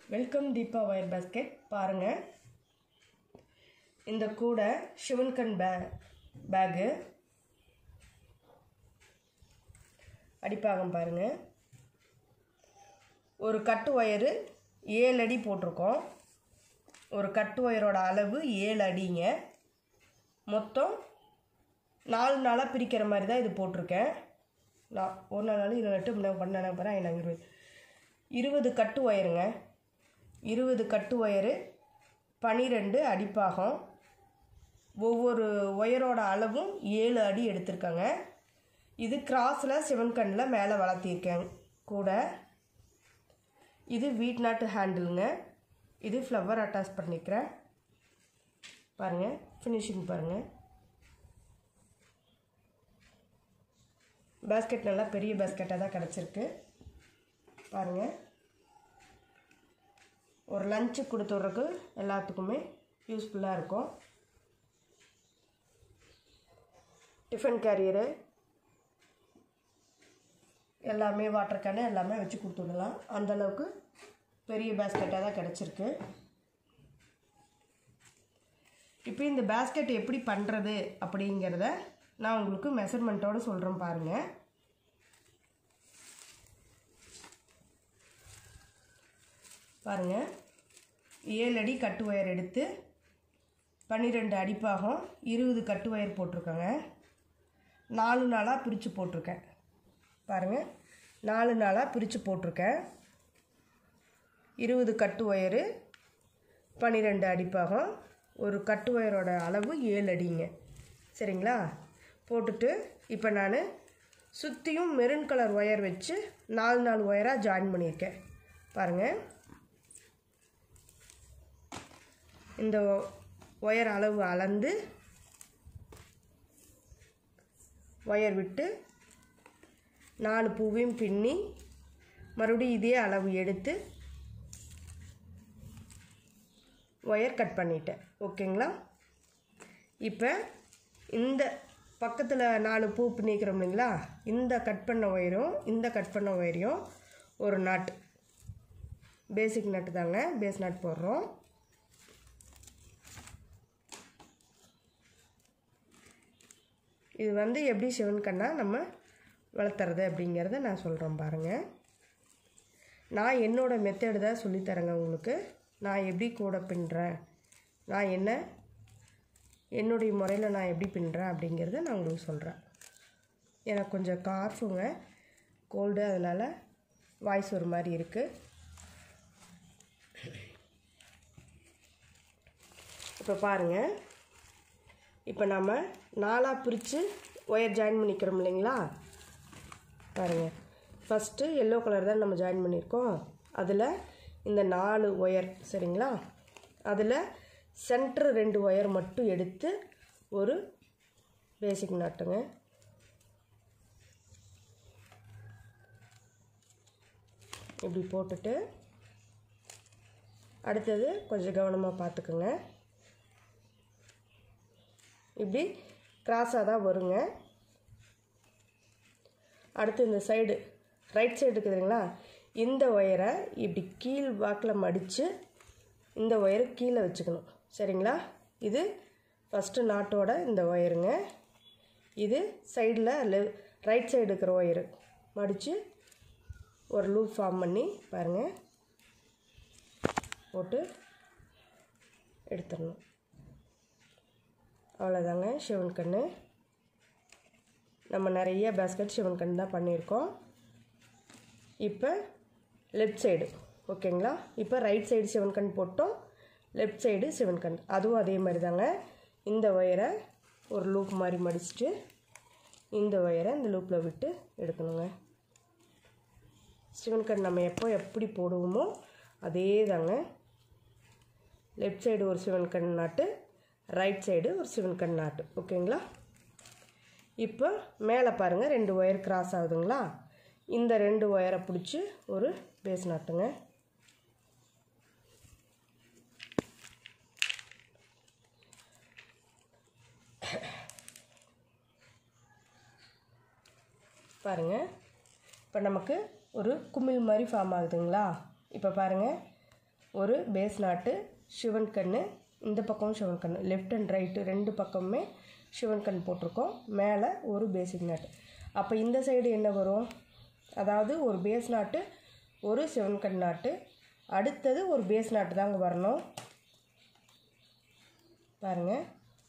Welcome Deepa wire basket. பாருங்கள், இந்த கூடை சிவன்கண் பேகு அடிப்பாகம். பாருங்கள், ஒரு கட்டு ஒயரு 7 அடி போட்டிருக்கோம். ஒரு கட்டு ஒயரோட அளவு 7 அடிங்க. மொத்தம் 4 நாளாக பிரிக்கிற மாதிரி தான் இது போட்டிருக்கேன். நான் 1 நாள் 28 12 20 கட்டு ஒயருங்க. 20 கட்டு ஒயரு 12 அடிப்பாகம். ஒவ்வொரு ஒயரோட அளவும் 7 அடி எடுத்திருக்காங்க. இது கிராஸில் சிவன்கண்ணில் மேலே வளர்த்திருக்கேன் கூட. இது வீட் நாட்டு ஹேண்டிலுங்க. இது ஃப்ளவர் அட்டாச் பண்ணிக்கிறேன். பாருங்கள், ஃபினிஷிங் பாருங்கள். பேஸ்கெட் நல்லா பெரிய பேஸ்கெட்டாக தான் கிடச்சிருக்கு. பாருங்கள், ஒரு லஞ்சு கொடுத்துட்றதுக்கு எல்லாத்துக்குமே யூஸ்ஃபுல்லாக இருக்கும். டிஃபன் கேரியரு எல்லாமே, வாட்டர் கேனு எல்லாமே வச்சு கொடுத்துடலாம். அந்தளவுக்கு பெரிய பேஸ்கெட்டாக தான் கிடச்சிருக்கு. இப்போ இந்த பேஸ்கெட் எப்படி பண்ணுறது அப்படிங்கிறத நான் உங்களுக்கு மெஷர்மெண்ட்டோடு சொல்கிறேன். பாருங்கள், பாருங்கள் 7 அடி கட்டு ஒயர் எடுத்து 12 அடிப்பாகம் 20 கட்டு ஒயர் போட்டிருக்கேங்க. 4 நாளாக பிரித்து போட்டிருக்கேன். பாருங்கள், 4 நாளாக பிரித்து போட்டிருக்கேன். 20 கட்டு ஒயரு 12 அடிப்பாகம். ஒரு கட்டு ஒயரோட அளவு 7 அடிங்க. சரிங்களா? போட்டுட்டு இப்போ நான் சுற்றியும் மெரூன் கலர் ஒயர் வச்சு 4 ஒயராக ஜாயின் பண்ணியிருக்கேன். பாருங்கள், இந்த ஒயர் அளவு அளந்து ஒயர் விட்டு 4 பூவையும் பின்னி மறுபடியும் இதே அளவு எடுத்து ஒயர் கட் பண்ணிட்டேன். ஓகேங்களா? இப்போ இந்த பக்கத்தில் 4 பூ பின்னிக்கிறோம் இல்லைங்களா? இந்த கட் பண்ண ஒயரும் இந்த கட் பண்ண ஒயரையும் ஒரு நாட், பேசிக் நட்டு தாங்க, பேஸ் நாட் போடுறோம். இது வந்து எப்படி சிவன்கண்ணா நம்ம வளர்த்துறது அப்படிங்கிறத நான் சொல்கிறேன். பாருங்கள், நான் என்னோடய மெத்தேடு தான் சொல்லித்தரேங்க உங்களுக்கு. நான் எப்படி கூட பின்னுறேன், நான் என்னுடைய முறையில் நான் எப்படி பின்னுறேன் அப்படிங்கிறத நான் உங்களுக்கு சொல்கிறேன். எனக்கு கொஞ்சம் காஃபுங்க, கோல்டு, அதனால் வாய்ஸ் ஒரு மாதிரி இருக்குது. இப்போ பாருங்கள், இப்போ நம்ம 4 பிரித்து ஒயர் ஜாயின் பண்ணிக்கிறோம் இல்லைங்களா? பாருங்கள், ஃபஸ்ட்டு எல்லோ கலர் தான் நம்ம ஜாயின் பண்ணியிருக்கோம். அதில் இந்த 4 ஒயர், சரிங்களா? அதில் சென்ட்ரு 2 ஒயர் மட்டும் எடுத்து ஒரு பேசிக் நாட்டுங்க. இப்படி போட்டுட்டு அடுத்தது கொஞ்சம் கவனமாக பார்த்துக்குங்க. இப்படி கிராஸாக தான் வருங்க. அடுத்து இந்த சைடு ரைட் சைடு இருக்குது இல்லைங்களா? இந்த ஒயரை இப்படி கீழ் வாக்கில் மடித்து இந்த ஒயரை கீழே வச்சுக்கணும். சரிங்களா? இது ஃபஸ்ட்டு நாட்டோட இந்த ஒயருங்க. இது சைடில் ரைட் சைடு இருக்கிற ஒயரு மடித்து ஒரு லூப் ஃபார்ம் பண்ணி பாருங்கள், போட்டு எடுத்துடணும். அவ்வளோதாங்க சிவன்கண்ணு. நம்ம நிறைய பேஸ்கெட் சிவன்கண் தான் பண்ணியிருக்கோம். இப்போ லெஃப்ட் சைடு, ஓகேங்களா? இப்போ ரைட் சைடு சிவன்கண் போட்டோம், லெஃப்ட் சைடு சிவன்கண். அதுவும் அதே மாதிரி தாங்க. இந்த ஒயரை ஒரு லூப் மாதிரி மடிச்சுட்டு இந்த ஒயரை இந்த லூப்பில் விட்டு எடுக்கணுங்க. சிவன்கண் நம்ம எப்படி போடுவோமோ அதே தாங்க. லெஃப்ட் சைடு ஒரு சிவன்கண் நாட்டு, ரைட் சைடு ஒரு சிவன்கண் நாட்டு. ஓகேங்களா? இப்போ மேலே பாருங்கள், 2 ஒயர் கிராஸ் ஆகுதுங்களா? இந்த 2 ஒயரை பிடிச்சி ஒரு பேஸ் நாட்டுங்க. பாருங்கள், இப்போ நமக்கு ஒரு குமிழ் மாதிரி ஃபார்ம் ஆகுதுங்களா? இப்போ பாருங்கள், ஒரு பேஸ் நாட்டு, சிவன் கன்று, இந்த பக்கமும் சிவன் கன்று, லெஃப்ட் அண்ட் ரைட்டு 2 பக்கமுமே சிவன் கன்று போட்டிருக்கோம். மேலே ஒரு பேசிக் நாட்டு. அப்போ இந்த சைடு என்ன வரும், அதாவது ஒரு பேஸ் நாட்டு, ஒரு சிவன் கன்று நாட்டு, அடுத்தது ஒரு பேஸ் நாட்டு தாங்க வரணும். பாருங்கள்,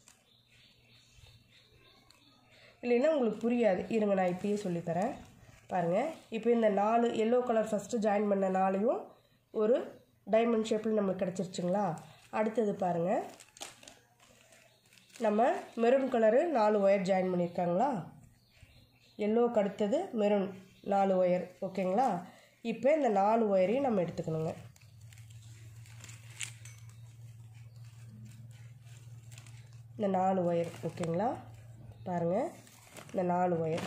இல்லைன்னா உங்களுக்கு புரியாது, இருங்க நான் இப்பயே சொல்லித்தரேன். பாருங்கள், இப்போ இந்த 4 எல்லோ கலர் ஃபஸ்ட்டு ஜாயின் பண்ண 4யும் ஒரு டைமண்ட் ஷேப்பில் நம்மளுக்கு கிடச்சிருச்சுங்களா. அடுத்தது பாருங்கள், நம்ம மெரூன் கலரு 4 ஒயர் ஜாயின் பண்ணியிருக்காங்களா, எல்லோவுக்கு அடுத்தது மெரூன் 4 ஒயர். ஓகேங்களா. இப்போ இந்த 4 ஒயரையும் நம்ம எடுத்துக்கணுங்க. இந்த 4 ஒயர் ஓகேங்களா. பாருங்கள், இந்த 4 ஒயர்,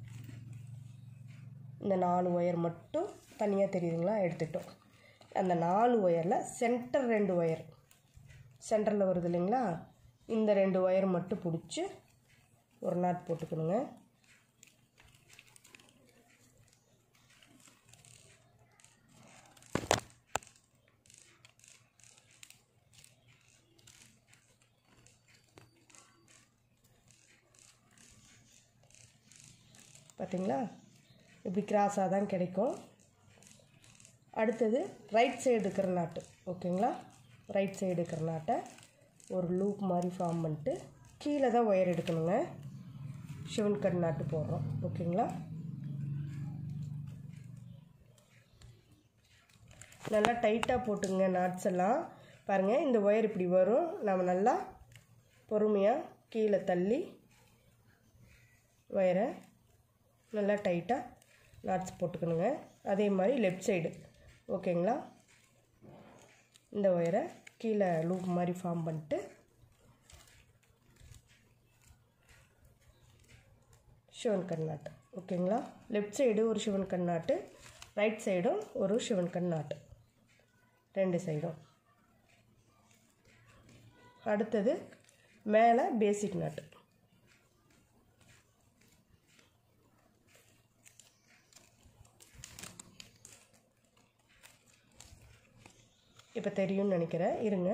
இந்த 4 ஒயர் மட்டும் தனியாக தெரியுதுங்களா, எடுத்துக்கிட்டோம். அந்த 4 ஒயரில் சென்டர் 2 ஒயர் சென்டரில் வருது இல்லைங்களா, இந்த 2 ஒயர் மட்டும் பிடிச்சி ஒரு நாட் போட்டுக்கணுங்க. பார்த்தீங்களா, இப்படி கிராஸாக தான் கிடைக்கும். அடுத்தது ரைட் சைடு இருக்கிற நாட்டு. ஓகேங்களா, ரைட் சைடு இருக்கிற நாட்டை ஒரு லூப் மாதிரி ஃபார்ம் பண்ணிட்டு கீழே தான் ஒயர் எடுக்கணுங்க. சிவன் கண் நாட்டு போடுறோம். ஓகேங்களா, நல்லா டைட்டாக போட்டுங்க நாட்ஸ் எல்லாம். பாருங்கள், இந்த ஒயர் இப்படி வரும். நம்ம நல்லா பொறுமையாக கீழே தள்ளி ஒயரை நல்லா டைட்டாக நாட்ஸ் போட்டுக்கணுங்க. அதே மாதிரி லெஃப்ட் சைடு. ஓகேங்களா, இந்த ஒயரை கீழே லூப் மாதிரி ஃபார்ம் பண்ணிட்டு சிவன் கண் நாட்டு. ஓகேங்களா, லெஃப்ட் சைடு ஒரு சிவன் கண் நாட்டு, ரைட் சைடும் ஒரு சிவன் கண் நாட்டு, 2 சைடும். அடுத்தது மேலே பேசிக் நாட்டு. இப்போ தெரியும்னு நினைக்கிறேன், இருங்க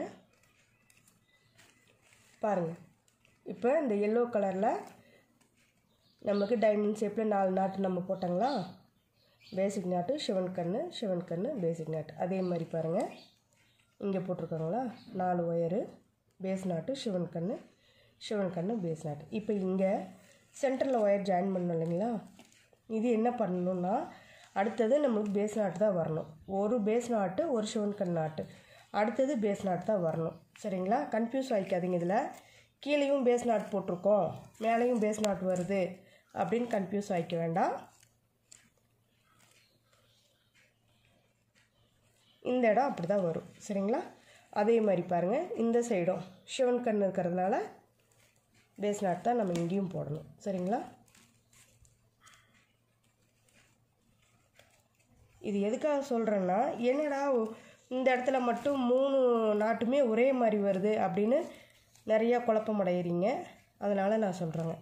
பாருங்கள். இப்போ இந்த எல்லோ கலரில் நமக்கு டைமண்ட் ஷேப்பில் 4 நாட்டு நம்ம போட்டாங்களா, பேசிக் நாட்டு, சிவன் கன்று, சிவன் கன்று, பேசிக் நாட்டு. அதே மாதிரி பாருங்கள், இங்கே போட்டிருக்காங்களா 4 ஒயரு, பேஸ் நாட்டு, சிவன் கன்று, சிவன் கன்று, பேஸ் நாட்டு. இப்போ இங்கே சென்டரில் ஒயர் ஜாயின் பண்ணணும் இல்லைங்களா, இது என்ன பண்ணணுன்னா அடுத்தது நம்மளுக்கு பேஸ் நாட்டு தான் வரணும். ஒரு பேஸ் நாட்டு, ஒரு சிவன் கண் நாட்டு, அடுத்தது பேஸ் நாட்டு தான் வரணும். சரிங்களா, கன்ஃபியூஸ் ஆகிக்காதீங்க. இதில் கீழேயும் பேஸ் நாட்டு போட்டிருக்கோம், மேலேயும் பேஸ் நாட்டு வருது அப்படின்னு கன்ஃபியூஸ் ஆகிக்க வேண்டாம். இந்த இடம் அப்படி தான் வரும். சரிங்களா, அதே மாதிரி பாருங்கள், இந்த சைடும் சிவன் கண் இருக்கிறதுனால பேஸ் நாட்டு தான் நம்ம இங்கேயும் போடணும். சரிங்களா, இது எதுக்காக சொல்கிறேன்னா, என்னடா இந்த இடத்துல மட்டும் 3 நாட்டுமே ஒரே மாதிரி வருது அப்படின்னு நிறையா குழப்பம் அடைகிறீங்க, அதனால் நான் சொல்கிறேங்க.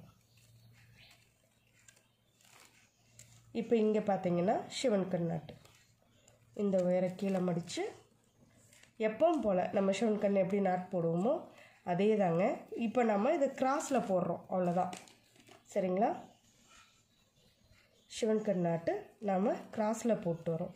இப்போ இங்கே பார்த்தீங்கன்னா சிவன் கண் நாட்டு, இந்த உயர கீழே மடித்து எப்பவும் போல் நம்ம சிவன் கண் எப்படி நாட்டு போடுவோமோ அதே தாங்க. இப்போ நம்ம இதை கிராஸில் போடுறோம், அவ்வளோதான். சரிங்களா, சிவன் கண் நாட்டு நாம் கிராஸில் போட்டு வரோம்.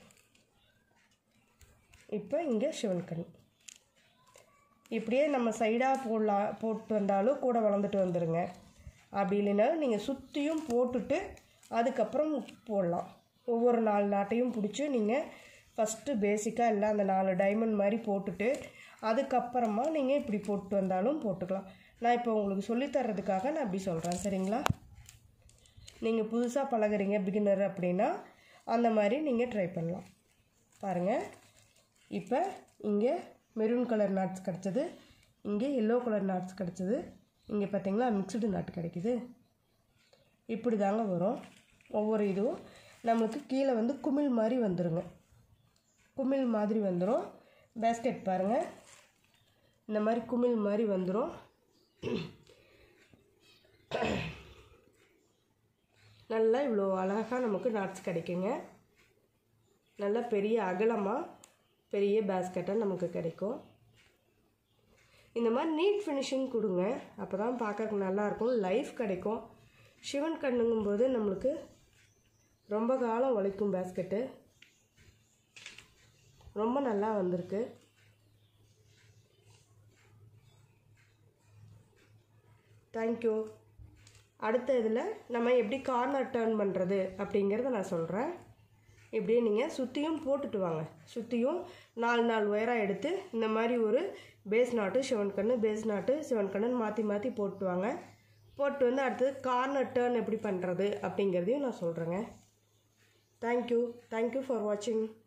இப்போ இங்கே சிவன் கண் இப்படியே நம்ம சைடாக போட்டு வந்தாலும் கூட வளர்ந்துட்டு வந்துடுங்க. அப்படி இல்லைனாலும் நீங்கள் சுற்றியும் போட்டுட்டு அதுக்கப்புறம் போடலாம். ஒவ்வொரு 4 நாட்டையும் பிடிச்சி நீங்கள் ஃபஸ்ட்டு பேசிக்காக எல்லாம் அந்த 4 டைமண்ட் மாதிரி போட்டுட்டு அதுக்கப்புறமா நீங்கள் இப்படி போட்டு வந்தாலும் போட்டுக்கலாம். நான் இப்போ உங்களுக்கு சொல்லித்தரதுக்காக நான் இப்படி சொல்கிறேன். சரிங்களா, நீங்கள் புதுசாக பழகுறீங்க பிகினர் அப்படின்னா அந்த மாதிரி நீங்கள் ட்ரை பண்ணலாம். பாருங்கள், இப்போ இங்கே மெரூன் கலர் நாட்ஸ் கிடச்சிது, இங்கே எல்லோ கலர் நாட்ஸ் கிடச்சிது, இங்கே பார்த்தீங்களா மிக்ஸ்டு நாட்டு கிடைக்கிது. இப்படி தாங்க வரும். ஒவ்வொரு இதுவும் நம்மளுக்கு கீழே வந்து குமிழ் மாதிரி வந்துடுங்க, குமிழ் மாதிரி வந்துடும். பேஸ்கெட் பாருங்கள், இந்த மாதிரி குமிழ் மாதிரி வந்துடும். நல்லா இவ்வளோ அழகாக நமக்கு நாட்ஸ் கிடைக்குங்க. நல்லா பெரிய அகலமாக பெரிய பேஸ்கெட்டாக நமக்கு கிடைக்கும். இந்த மாதிரி நீட் ஃபினிஷிங் கொடுங்க, அப்போ தான் பார்க்கறதுக்கு நல்லாயிருக்கும், லைஃப் கிடைக்கும். சிவன் கண்ணுங்கும்போது நம்மளுக்கு ரொம்ப காலம் உழைக்கும். பேஸ்கெட்டு ரொம்ப நல்லா வந்திருக்கு. தேங்க்யூ. அடுத்த இதில் நம்ம எப்படி கார்னர் டர்ன் பண்ணுறது அப்படிங்கிறத நான் சொல்கிறேன். இப்படியே நீங்கள் சுற்றியும் போட்டுட்டு வாங்க. சுற்றியும் 4 ஒயராக எடுத்து இந்த மாதிரி ஒரு பேஸ் நாட்டு சிவன் கண்ணு, பேஸ் நாட்டு சிவன் கண்ணு மாற்றி மாற்றி போட்டு வாங்க. போட்டு வந்து அடுத்தது கார்னர் டர்ன் எப்படி பண்ணுறது அப்படிங்கிறதையும் நான் சொல்கிறேங்க. தேங்க்யூ ஃபார் வாட்சிங்.